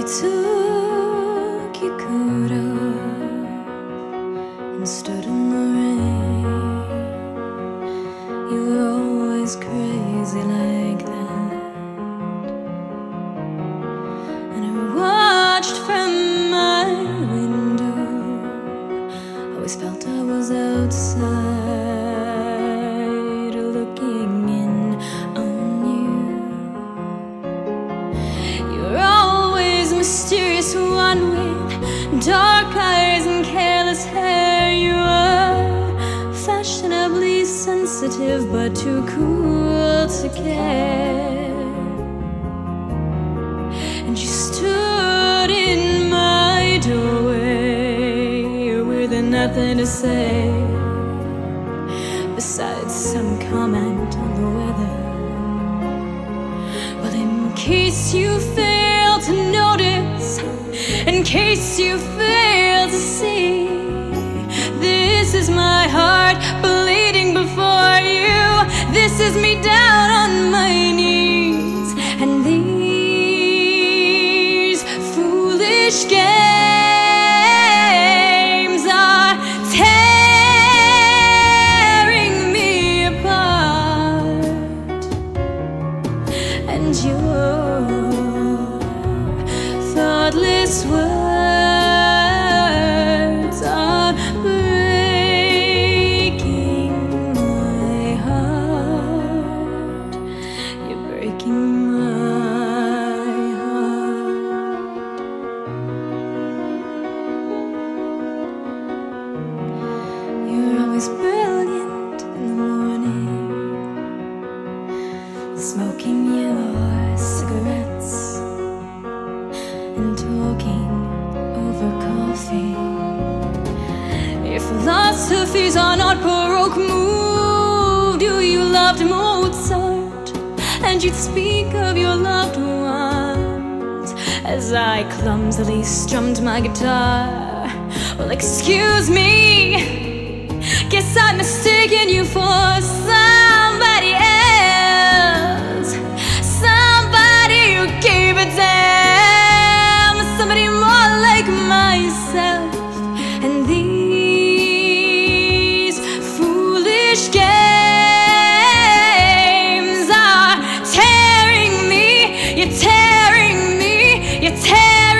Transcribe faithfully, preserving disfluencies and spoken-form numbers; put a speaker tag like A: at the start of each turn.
A: took your coat off and stood in the rain. You were always crazy like that, and I watched from my window. Always felt I was outside, looking in on you. You're always mysterious one with dark eyes and careless hair. You are fashionably sensitive but too cool to care. And you stood in my doorway with nothing to say besides some comment on the weather. Well, in case you fail to notice, in case you fail to see, this is my heart bleeding before you. This is me down on my knees, and these foolish games are tearing me apart, and your thoughtless words are breaking my heart. You're breaking my heart. You're always brilliant in the morning, smoking your cigarettes and talking over coffee. Your philosophies are not Baroque moved. You, you loved Mozart, and you'd speak of your loved ones as I clumsily strummed my guitar. Well, excuse me, guess I'm mistaken you for somebody else, somebody who gave a damn, somebody more like myself. And these foolish games are tearing me, you're tearing me, you're tearing